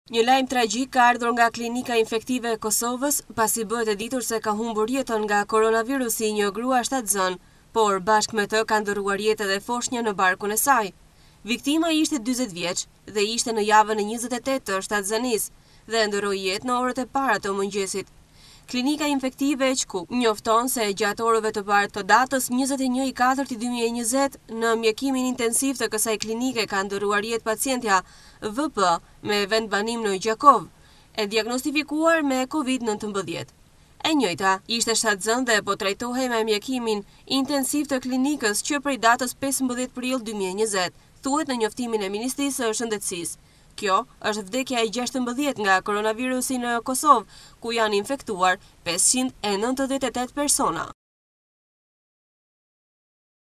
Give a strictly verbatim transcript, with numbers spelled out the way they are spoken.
Një lajm tragjik ka ardhur nga klinika infektive e Kosovës, pasi bëhet e ditur se ka humbur jetën nga koronavirusi një grua shtatzën, por bashkë me të ka ndërruar jetë edhe foshnja në barkun e saj. Viktima ishte dyzet vjeç dhe ishte në javën e njëzet e tetë të shtatzanisë dhe ndërroi jetë në orët e para të mëngjesit. Klinika infektive e Qku njofton se gjatë orëve të parë të datës njëzet e një i katërt dy mijë e njëzet në mjekimin intensiv të kësaj klinike ka ndërruar jetë pacientja V P me vend banim në Gjakov, e diagnostifikuar me COVID nëntëmbëdhjetë. E njëjta ishte shtatzën dhe po trajtohej me mjekimin intensiv të klinikës që prej datës pesëmbëdhjetë prill dy mijë e njëzet, thuhet në njoftimin e Ministrisë së Shëndetësisë. Kjo është vdekja e gjashtëmbëdhjetë nga koronavirusi në Kosovë, ku janë infektuar pesëqind e nëntëdhjetë e tetë persona.